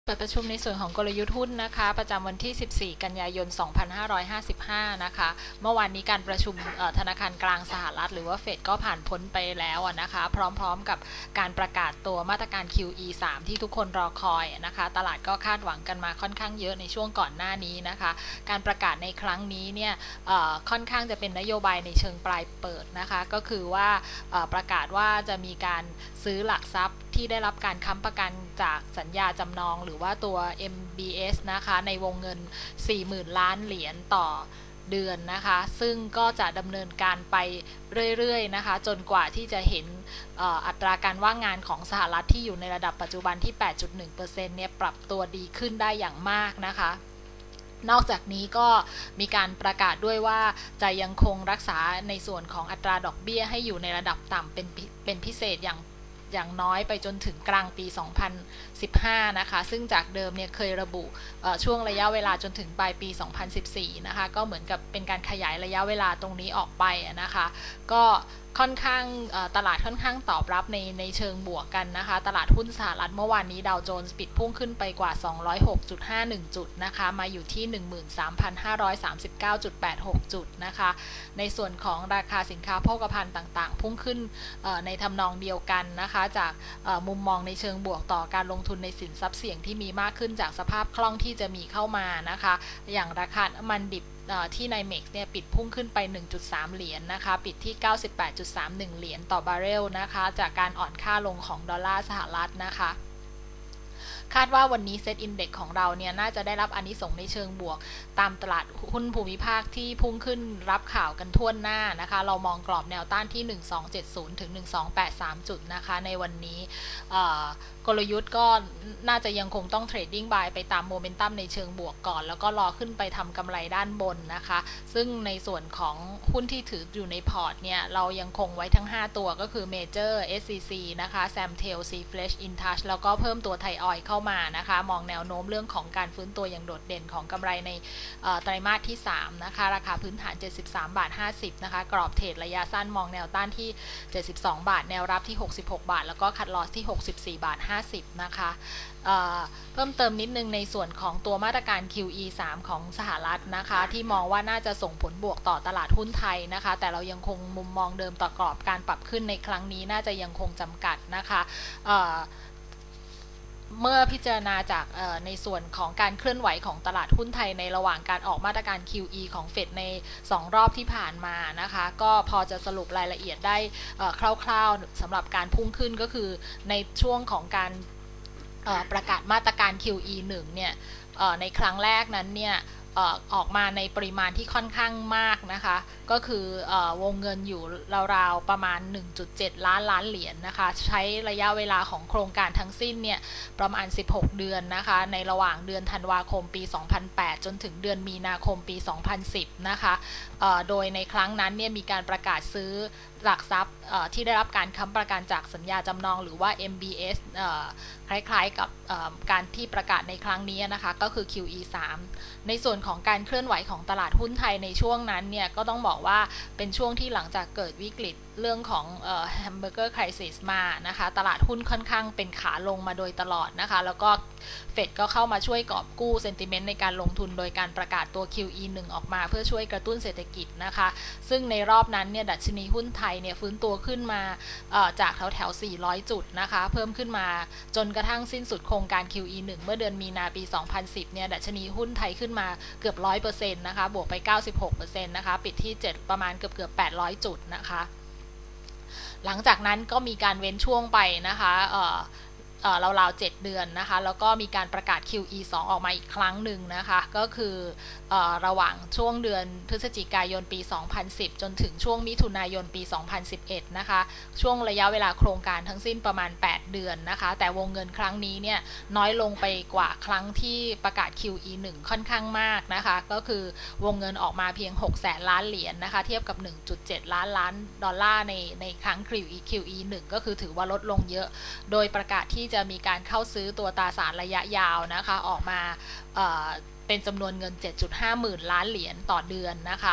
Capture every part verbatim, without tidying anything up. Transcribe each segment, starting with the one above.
เปิดประชุมในส่วนของกลยุทธ์หุ้นนะคะประจำวันที่สิบสี่กันยายนสองพันห้าร้อยห้าสิบห้านะคะเมื่อวานนี้การประชุมธนาคารกลางสหรัฐหรือว่าเฟดก็ผ่านพ้นไปแล้วนะคะพร้อมๆกับการประกาศตัวมาตรการ คิว อี สาม ที่ทุกคนรอคอยนะคะตลาดก็คาดหวังกันมาค่อนข้างเยอะในช่วงก่อนหน้านี้นะคะการประกาศในครั้งนี้เนี่ยค่อนข้างจะเป็นนโยบายในเชิงปลายเปิดนะคะก็คือว่าประกาศว่าจะมีการซื้อหลักทรัพย์ที่ได้รับการค้ำประกันจากสัญญาจำนองหรือว่าตัว เอ็ม บี เอส นะคะในวงเงิน สี่หมื่น ล้านเหรียญต่อเดือนนะคะซึ่งก็จะดำเนินการไปเรื่อยๆนะคะจนกว่าที่จะเห็นอัตราการว่างงานของสหรัฐที่อยู่ในระดับปัจจุบันที่ แปดจุดหนึ่งเปอร์เซ็นต์ เนี่ยปรับตัวดีขึ้นได้อย่างมากนะคะนอกจากนี้ก็มีการประกาศด้วยว่าจะยังคงรักษาในส่วนของอัตราดอกเบี้ยให้อยู่ในระดับต่ำเป็นเป็นพิเศษอย่างอย่างน้อยไปจนถึงกลางปีสองพันสิบห้านะคะซึ่งจากเดิมเนี่ยเคยระบุช่วงระยะเวลาจนถึงปลายปีสองพันสิบสี่นะคะก็เหมือนกับเป็นการขยายระยะเวลาตรงนี้ออกไปนะคะก็ค่อนข้างตลาดค่อนข้างตอบรับในในเชิงบวกกันนะคะตลาดหุ้นสหรัฐเมื่อวานนี้ดาวโจนส์ปิดพุ่งขึ้นไปกว่า สองร้อยหกจุดห้าหนึ่ง จุดนะคะมาอยู่ที่ หนึ่งหมื่นสามพันห้าร้อยสามสิบเก้าจุดแปดหก จุดนะคะในส่วนของราคาสินค้าโภคภัณฑ์ต่างๆพุ่งขึ้นในทำนองเดียวกันนะคะจากมุมมองในเชิงบวกต่อการลงทุนในสินทรัพย์เสี่ยงที่มีมากขึ้นจากสภาพคล่องที่จะมีเข้ามานะคะอย่างราคาน้ำมันดิบที่ในเม็กซ์เนี่ยปิดพุ่งขึ้นไป หนึ่งจุดสาม เหรียญ นะคะปิดที่ เก้าสิบแปดจุดสามหนึ่ง เหรียญต่อบาร์เรลนะคะจากการอ่อนค่าลงของดอลลาร์สหรัฐนะคะคาดว่าวันนี้เซ็ตอินเด็กซ์ของเราเนี่ยน่าจะได้รับอานิสงส์ในเชิงบวกตามตลาดหุ้นภูมิภาคที่พุ่งขึ้นรับข่าวกันทั่วหน้านะคะเรามองกรอบแนวต้านที่หนึ่งพันสองร้อยเจ็ดสิบถึงหนึ่งพันสองร้อยแปดสิบสามจุดนะคะในวันนี้กลยุทธ์ก็น่าจะยังคงต้องเทรดดิ้งบายไปตามโมเมนตัมในเชิงบวกก่อนแล้วก็รอขึ้นไปทำกำไรด้านบนนะคะซึ่งในส่วนของหุ้นที่ถืออยู่ในพอร์ตเนี่ยเรายังคงไว้ทั้งห้าตัวก็คือ Major เอส ซี ซี นะคะ Samtel Cfresh InTouch แล้วก็เพิ่มตัวไทยออยล์เข้ามานะคะมองแนวโน้มเรื่องของการฟื้นตัวอย่างโดดเด่นของกำไรในไตรมาสที่สามนะคะราคาพื้นฐานเจ็ดสิบสามบาทห้าสิบนะคะกรอบเทรดระยะสั้นมองแนวต้านที่เจ็ดสิบสองบาทแนวรับที่หกสิบหกบาทแล้วก็คัทลอสที่หกสิบสี่บาทห้าสิบนะคะเ, เพิ่มเติมนิดนึงในส่วนของตัวมาตรการ คิว อี สาม ของสหรัฐนะคะที่มองว่าน่าจะส่งผลบวกต่อตลาดหุ้นไทยนะคะแต่เรายังคงมุมมองเดิมต่อกรอบการปรับขึ้นในครั้งนี้น่าจะยังคงจำกัดนะคะเมื่อพิจารณาจากในส่วนของการเคลื่อนไหวของตลาดหุ้นไทยในระหว่างการออกมาตรการ คิว อี ของเฟดในสองรอบที่ผ่านมานะคะก็พอจะสรุปรายละเอียดได้คร่าวๆสำหรับการพุ่งขึ้นก็คือในช่วงของการประกาศมาตรการ คิว อี หนึ่งเนี่ยในครั้งแรกนั้นเนี่ยออกมาในปริมาณที่ค่อนข้างมากนะคะก็คือวงเงินอยู่ราวๆประมาณ หนึ่งจุดเจ็ด ล้านล้านเหรียญ นะคะใช้ระยะเวลาของโครงการทั้งสิ้นเนี่ยประมาณสิบหกเดือนนะคะในระหว่างเดือนธันวาคมปีสองพันแปดจนถึงเดือนมีนาคมปีสองพันสิบนะคะโดยในครั้งนั้นเนี่ยมีการประกาศซื้อหลักทรัพย์ที่ได้รับการค้ำประกันจากสัญญาจำนองหรือว่า เอ็ม บี เอส คล้ายๆกับการที่ประกาศในครั้งนี้นะคะก็คือ คิว อี สาม ในส่วนของการเคลื่อนไหวของตลาดหุ้นไทยในช่วงนั้นเนี่ยก็ต้องบอกว่าเป็นช่วงที่หลังจากเกิดวิกฤตเรื่องของแฮมเบอร์เกอร์ไครซิสมานะคะตลาดหุ้นค่อนข้างเป็นขาลงมาโดยตลอดนะคะแล้วก็เฟดก็เข้ามาช่วยกอบกู้เซนติเมนต์ในการลงทุนโดยการประกาศตัว คิว อี หนึ่ง ออกมาเพื่อช่วยกระตุ้นเศรษฐกิจนะคะซึ่งในรอบนั้นเนี่ยดัชนีหุ้นไทยเนี่ยฟื้นตัวขึ้นมาจากแถวแถวสี่ร้อยจุดนะคะเพิ่มขึ้นมาจนกระทั่งสิ้นสุดโครงการ คิว อี หนึ่ง เมื่อเดือนมีนาปีสองพันสิบเนี่ยดัชนีหุ้นไทยขึ้นมาเกือบ ร้อยเปอร์เซ็นต์ นะคะบวกไป เก้าสิบหกเปอร์เซ็นต์ นะคะปิดที่เจ็ดประมาณเกือบเกือบแปดร้อยจุดนะคะหลังจากนั้นก็มีการเว้นช่วงไปนะคะราวๆเจ็ดเดือนนะคะแล้วก็มีการประกาศ คิว อี สอง ออกมาอีกครั้งหนึ่งนะคะก็คือระหว่างช่วงเดือนพฤศจิกายนปีสองพันสิบจนถึงช่วงมิถุนายนปีสองพันสิบเอ็ดนะคะช่วงระยะเวลาโครงการทั้งสิ้นประมาณแปดเดือนนะคะแต่วงเงินครั้งนี้เนี่ยน้อยลงไปกว่าครั้งที่ประกาศ คิว อี หนึ่ง ค่อนข้างมากนะคะก็คือวงเงินออกมาเพียงหกแสนล้านเหรียญ นะคะเทียบกับ หนึ่งจุดเจ็ด ล้านล้านดอลลาร์ในในครั้ง คิว อี หนึ่ง ก็คือถือว่าลดลงเยอะโดยประกาศที่จะมีการเข้าซื้อตัวตราสารระยะยาวนะคะออกมาเป็นจำนวนเงิน เจ็ดจุดห้า หมื่นล้านเหรียญต่อเดือนนะคะ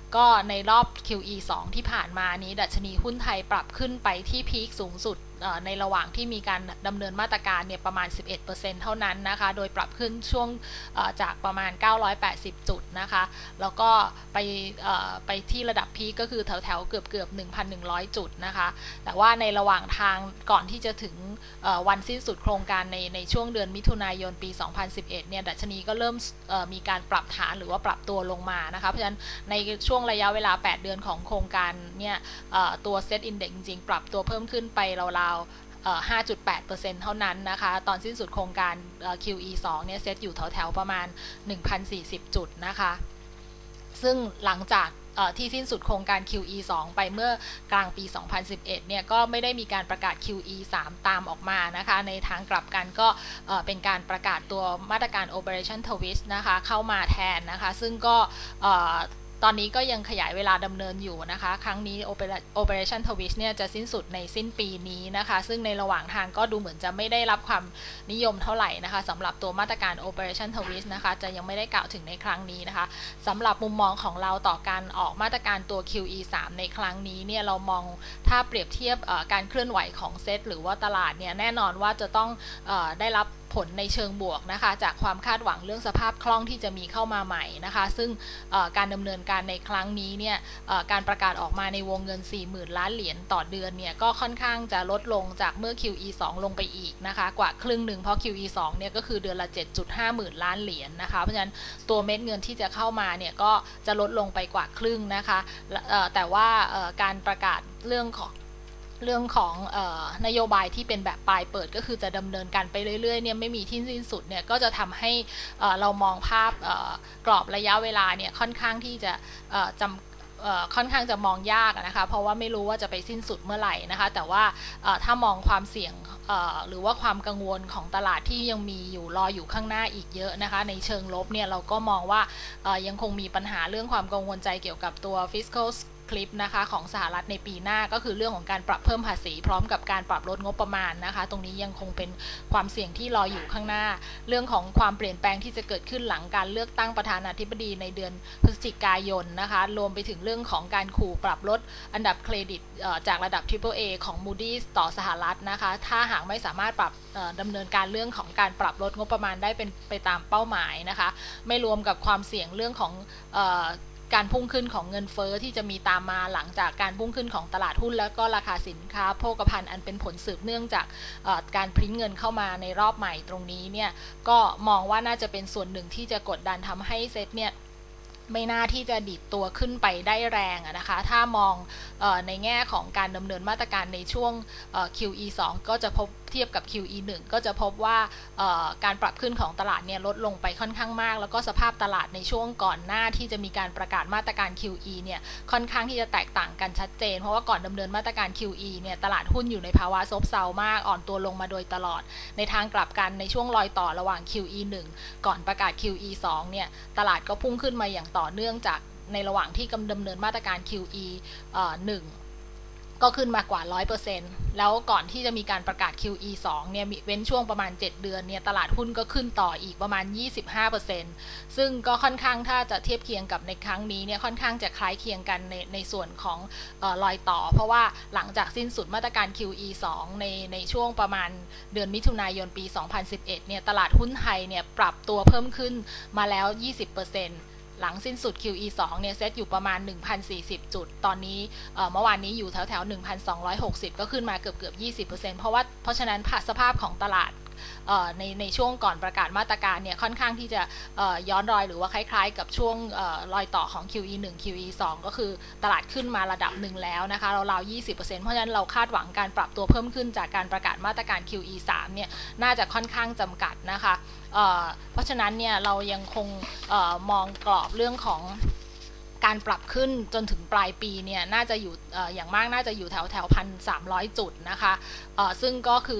ก็ในรอบ คิว อี สอง ที่ผ่านมานี้ดัชนีหุ้นไทยปรับขึ้นไปที่พีคสูงสุดในระหว่างที่มีการดำเนินมาตรการเนี่ยประมาณ สิบเอ็ดเปอร์เซ็นต์ เท่านั้นนะคะโดยปรับขึ้นช่วงจากประมาณเก้าร้อยแปดสิบจุดนะคะแล้วก็ไปไปที่ระดับพีคก็คือแถวแถวเกือบเกือบ หนึ่งพันหนึ่งร้อย จุดนะคะแต่ว่าในระหว่างทางก่อนที่จะถึงวันสิ้นสุดโครงการในในช่วงเดือนมิถุนายนปี สองพันสิบเอ็ด เนี่ยดัชนีก็เริ่มมีการปรับฐานหรือว่าปรับตัวลงมานะคะเพราะฉะนั้นในช่วงระยะเวลาแปดเดือนของโครงการเนี่ยตัว Set Index จริงๆปรับตัวเพิ่มขึ้นไปราวๆ ห้าจุดแปดเปอร์เซ็นต์ เท่านั้นนะคะตอนสิ้นสุดโครงการ คิว อี สอง เนี่ยเซตอยู่แถวๆประมาณ หนึ่งพันสี่สิบ จุดนะคะซึ่งหลังจากที่สิ้นสุดโครงการ คิว อี สอง ไปเมื่อกลางปี สองพันสิบเอ็ด เนี่ยก็ไม่ได้มีการประกาศ คิว อี สาม ตามออกมานะคะในทางกลับกันก็เป็นการประกาศตัวมาตรการ Operation Twist นะคะเข้ามาแทนนะคะซึ่งก็ตอนนี้ก็ยังขยายเวลาดำเนินอยู่นะคะครั้งนี้ Operation Twist เนี่ยจะสิ้นสุดในสิ้นปีนี้นะคะซึ่งในระหว่างทางก็ดูเหมือนจะไม่ได้รับความนิยมเท่าไหร่นะคะสำหรับตัวมาตรการ Operation Twist นะคะจะยังไม่ได้กล่าวถึงในครั้งนี้นะคะสำหรับมุมมองของเราต่อการออกมาตรการตัว คิว อี สาม ในครั้งนี้เนี่ยเรามองถ้าเปรียบเทียบการเคลื่อนไหวของเซตหรือว่าตลาดเนี่ยแน่นอนว่าจะต้องเอ่อได้รับผลในเชิงบวกนะคะจากความคาดหวังเรื่องสภาพคล่องที่จะมีเข้ามาใหม่นะคะซึ่งการดำเนินการในครั้งนี้เนี่ยการประกาศออกมาในวงเงิน สี่หมื่น ล้านเหรียญต่อเดือนเนี่ยก็ค่อนข้างจะลดลงจากเมื่อ คิว อี สอง ลงไปอีกนะคะกว่าครึ่งหนึ่งเพราะ คิว อี สอง เนี่ยก็คือเดือนละ เจ็ดจุดห้า หมื่นล้านเหรียญนะคะเพราะฉะนั้นตัวเม็ดเงินที่จะเข้ามาเนี่ยก็จะลดลงไปกว่าครึ่งนะคะแต่ว่าการประกาศเรื่องของเรื่องของเอ่อนโยบายที่เป็นแบบปลายเปิดก็คือจะดำเนินการไปเรื่อยๆเนี่ยไม่มีที่สิ้นสุดเนี่ยก็จะทำให้เอ่อเรามองภาพเอ่อกรอบระยะเวลาเนี่ยค่อนข้างที่จะเอ่อจำเอ่อค่อนข้างจะมองยากนะคะเพราะว่าไม่รู้ว่าจะไปสิ้นสุดเมื่อไหร่นะคะแต่ว่าถ้ามองความเสี่ยงหรือว่าความกังวลของตลาดที่ยังมีอยู่รออยู่ข้างหน้าอีกเยอะนะคะในเชิงลบเนี่ยเราก็มองว่ายังคงมีปัญหาเรื่องความกังวลใจเกี่ยวกับตัว fiscalคลิปนะคะของสหรัฐในปีหน้าก็คือเรื่องของการปรับเพิ่มภาษีพร้อมกับการปรับลดงบประมาณนะคะตรงนี้ยังคงเป็นความเสี่ยงที่รออยู่ข้างหน้าเรื่องของความเปลี่ยนแปลงที่จะเกิดขึ้นหลังการเลือกตั้งประธานาธิบดีในเดือนพฤศจิกายนนะคะรวมไปถึงเรื่องของการขู่ปรับลดอันดับเครดิตจากระดับ ทริปเปิล เอ ของ Moody's ต่อสหรัฐนะคะถ้าหากไม่สามารถปรับดำเนินการเรื่องของการปรับลดงบประมาณได้เป็นไปตามเป้าหมายนะคะไม่รวมกับความเสี่ยงเรื่องของการพุ่งขึ้นของเงินเฟ้อที่จะมีตามมาหลังจากการพุ่งขึ้นของตลาดหุ้นและก็ราคาสินค้าโภคภัณฑ์อันเป็นผลสืบเนื่องจากการพริ้นเงินเข้ามาในรอบใหม่ตรงนี้เนี่ยก็มองว่าน่าจะเป็นส่วนหนึ่งที่จะกดดันทำให้เซ็ตเนี่ยไม่น่าที่จะดีดตัวขึ้นไปได้แรงนะคะถ้ามองเอ่อในแง่ของการดำเนินมาตรการในช่วง คิว อี สอง ก็จะพบเทียบกับ คิว อี หนึ่ง ก็จะพบว่าการปรับขึ้นของตลาดเนี่ยลดลงไปค่อนข้างมากแล้วก็สภาพตลาดในช่วงก่อนหน้าที่จะมีการประกาศมาตรการ คิว อี เนี่ยค่อนข้างที่จะแตกต่างกันชัดเจนเพราะว่าก่อนดำเนินมาตรการ คิว อี เนี่ยตลาดหุ้นอยู่ในภาวะซบเซามากอ่อนตัวลงมาโดยตลอดในทางกลับกันในช่วงรอยต่อระหว่าง คิว อี หนึ่ง ก่อนประกาศ คิว อี สอง เนี่ยตลาดก็พุ่งขึ้นมาอย่างต่อเนื่องจากในระหว่างที่กำลังดำเนินมาตรการ คิว อี หนึ่ง ก็ขึ้นมากว่า ร้อยเปอร์เซ็นต์ แล้วก่อนที่จะมีการประกาศ คิว อี สอง เนี่ยเว้นช่วงประมาณเจ็ดเดือนเนี่ยตลาดหุ้นก็ขึ้นต่ออีกประมาณ ยี่สิบห้าเปอร์เซ็นต์ ซึ่งก็ค่อนข้างถ้าจะเทียบเคียงกับในครั้งนี้เนี่ยค่อนข้างจะคล้ายเคียงกันในในส่วนของเอ่อรอยต่อเพราะว่าหลังจากสิ้นสุดมาตรการ คิว อี สอง ในในช่วงประมาณเดือนมิถุนายนปี สองพันสิบเอ็ด เนี่ยตลาดหุ้นไทยเนี่ยปรับตัวเพิ่มขึ้นมาแล้ว ยี่สิบเปอร์เซ็นต์หลังสิ้นสุด คิว อี สอง เนี่ยเซตอยู่ประมาณ หนึ่งพันสี่สิบ จุดตอนนี้เมื่อวานนี้อยู่แถวแถว หนึ่งพันสองร้อยหกสิบ ก็ขึ้นมาเกือบเกือบ ยี่สิบเปอร์เซ็นต์ เพราะว่าเพราะฉะนั้นสภาพของตลาดในในช่วงก่อนประกาศมาตรการเนี่ยค่อนข้างที่จะย้อนรอยหรือว่าคล้ายๆกับช่วงรอยต่อของ คิว อี หนึ่ง คิว อี สอง ก็คือตลาดขึ้นมาระดับหนึ่งแล้วนะคะราวๆ ยี่สิบเปอร์เซ็นต์ เพราะฉะนั้นเราคาดหวังการปรับตัวเพิ่มขึ้นจากการประกาศมาตรการ คิว อี สาม เนี่ยน่าจะค่อนข้างจำกัดนะคะเ, เพราะฉะนั้นเนี่ยเรายังคงเอ่อมองกรอบเรื่องของการปรับขึ้นจนถึงปลายปีเนี่ยน่าจะอยู่ อ, อย่างมากน่าจะอยู่แถวแถวพันสามร้อยจุดนะคะซึ่งก็คือ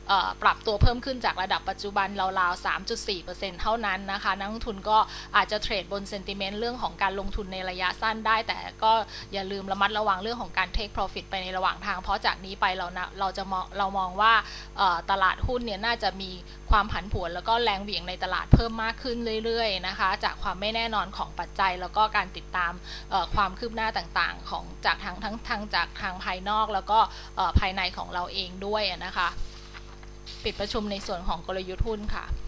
ปรับตัวเพิ่มขึ้นจากระดับปัจจุบันราวๆ สามจุดสี่เปอร์เซ็นต์ เท่านั้นนะคะนักลงทุนก็อาจจะเทรดบนเซนติเมนต์เรื่องของการลงทุนในระยะสั้นได้แต่ก็อย่าลืมระมัดระวังเรื่องของการ take profit ไปในระหว่างทางเพราะจากนี้ไปเรานะเราจะมองเรามองว่าตลาดหุ้นเนี่ยน่าจะมีความผันผวนแล้วก็แรงเหวี่ยงในตลาดเพิ่มมากขึ้นเรื่อยๆนะคะจากความไม่แน่นอนของปัจจัยแล้วก็การติดตามความคืบหน้าต่างๆของจากทางทั้งทางจากทางภายนอกแล้วก็ภายในของเราเองด้วยนะคะปิดประชุมในส่วนของกลยุทธ์หุ้นค่ะ